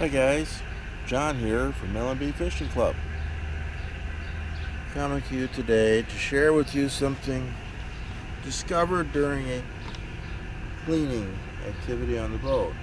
Hi guys, John here from L&B Fishing Club. Coming to you today to share with you something discovered during a cleaning activity on the boat.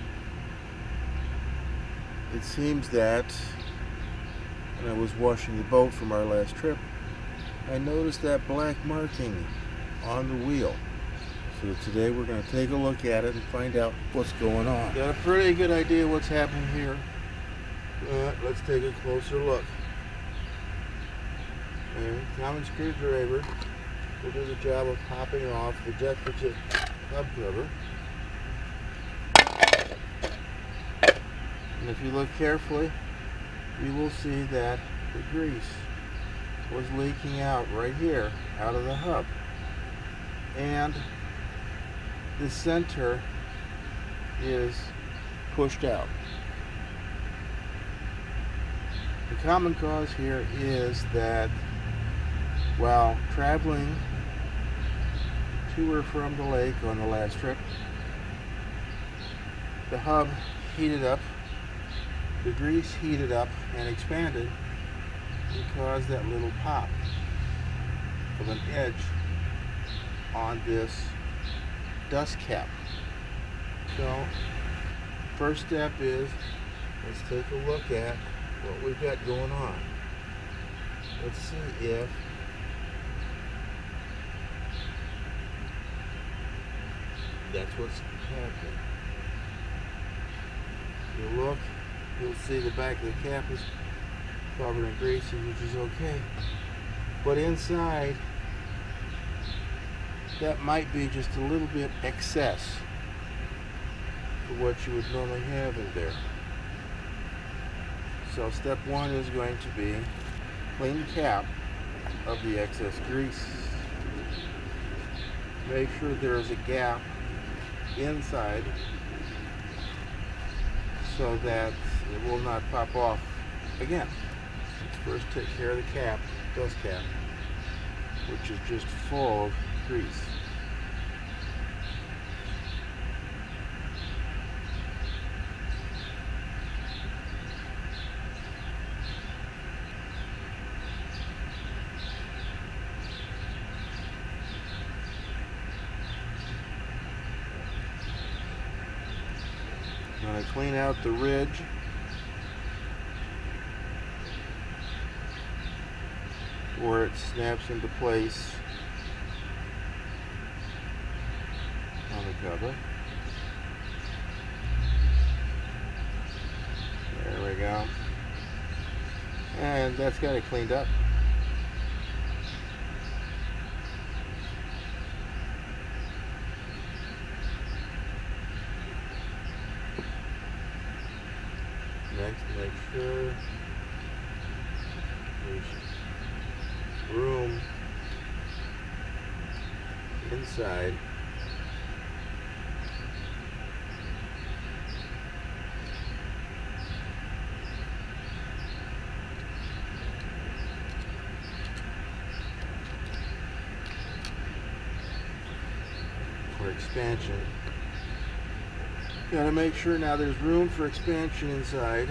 It seems that when I was washing the boat from our last trip, I noticed that black marking on the wheel. So today we're going to take a look at it and find out what's going on. Got a pretty good idea what's happening here, but let's take a closer look. A common screwdriver will do the job of popping off the decorative hub cover. And if you look carefully, you will see that the grease was leaking out right here, out of the hub. And the center is pushed out. The common cause here is that while traveling to or from the lake on the last trip, the hub heated up, the grease heated up and expanded and caused that little pop of an edge on this dust cap. So first step is, let's take a look at what we've got going on. Let's see if that's what's happening. You look, you'll see the back of the cap is covered in grease, which is okay. But inside, that might be just a little bit excess for what you would normally have in there. So step one is going to be clean the cap of the excess grease. Make sure there is a gap inside so that it will not pop off again. Let's first take care of the cap, dust cap, which is just full of grease. I'm going to clean out the ridge where it snaps into place on the cover. There we go. And that's got it cleaned up. Next, make sure there's room inside for expansion. Got to make sure now there's room for expansion inside.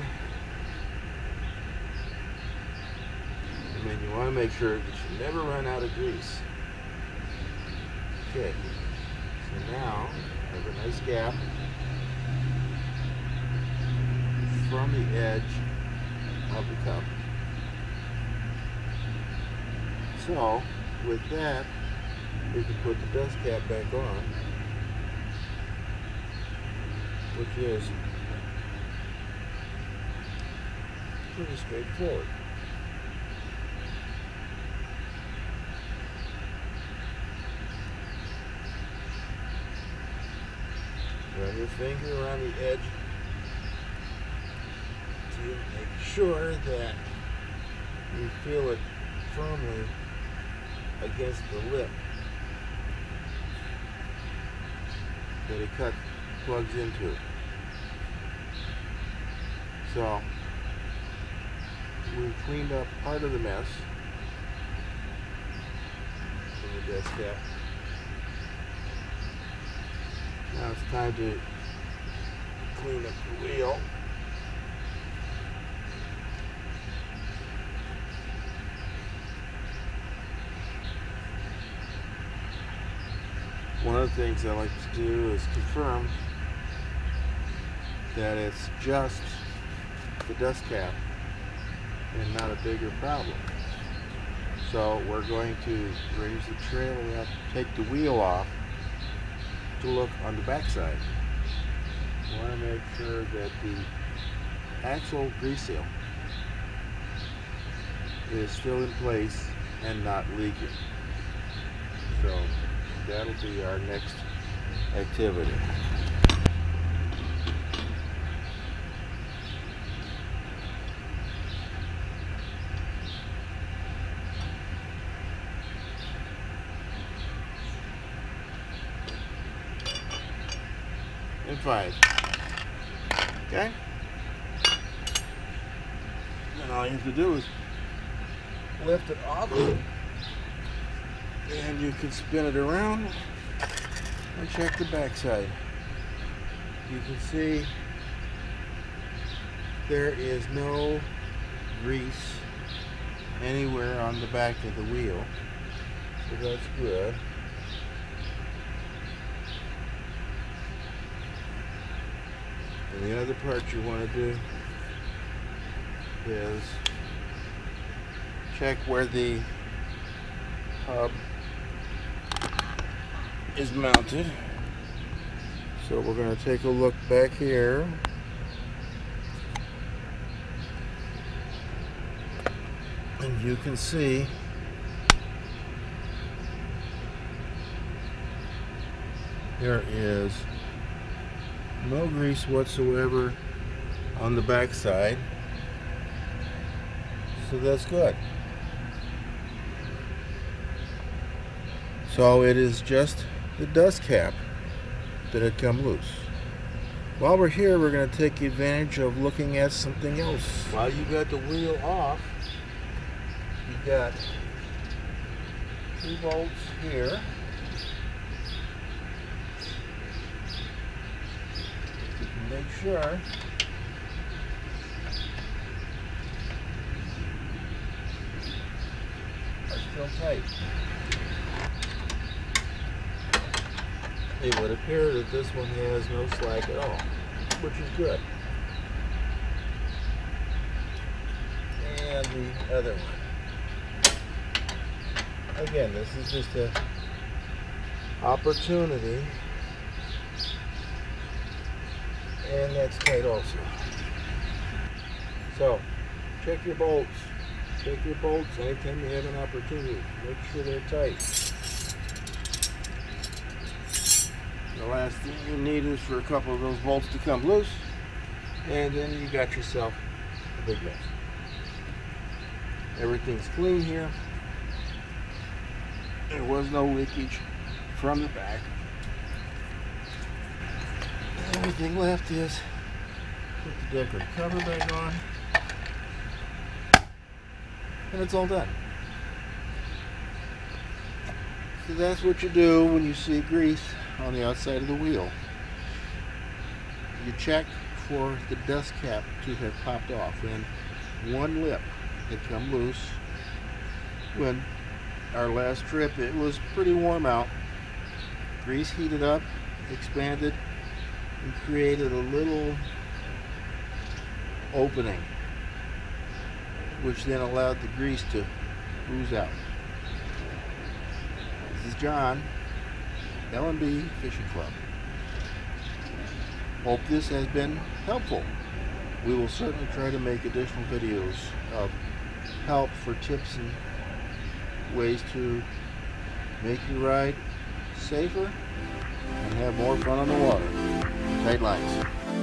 I mean, you want to make sure that you never run out of grease. Okay, so now I have a nice gap from the edge of the cup. So with that, we can put the dust cap back on, which is pretty straightforward. Run your finger around the edge to make sure that you feel it firmly against the lip that it plugs into. So we cleaned up part of the mess in the dust cap. Now it's time to clean up the wheel. One of the things I like to do is confirm that it's just the dust cap and not a bigger problem. So we're going to raise the trailer up, take the wheel off to look on the backside. I want to make sure that the axle grease seal is still in place and not leaking. So that'll be our next activity. And 5. Okay? Then all you have to do is lift it off and you can spin it around and check the backside. You can see there is no grease anywhere on the back of the wheel, so that's good. And the other part you want to do is check where the hub is mounted. So we're going to take a look back here. And you can see there is no grease whatsoever on the back side, so that's good. So it is just the dust cap that had come loose. While we're here, we're going to take advantage of looking at something else. While you got the wheel off, you got 2 bolts here. Make sure are still tight. It would appear that this one has no slack at all, which is good. And the other one. Again, this is just an opportunity. And that's tight also. So, check your bolts. Check your bolts anytime you have an opportunity. Make sure they're tight. The last thing you need is for a couple of those bolts to come loose, and then you got yourself a big mess. Everything's clean here. There was no leakage from the back. Everything left is put the decorative cover back on, and it's all done. So that's what you do when you see grease on the outside of the wheel. You check for the dust cap to have popped off, and one lip had come loose. When our last trip, it was pretty warm out. Grease heated up, expanded, and created a little opening, which then allowed the grease to ooze out. This is John, L&B Fishing Club. Hope this has been helpful. We will certainly try to make additional videos of help for tips and ways to make your ride safer and have more fun on the water. Tight lines.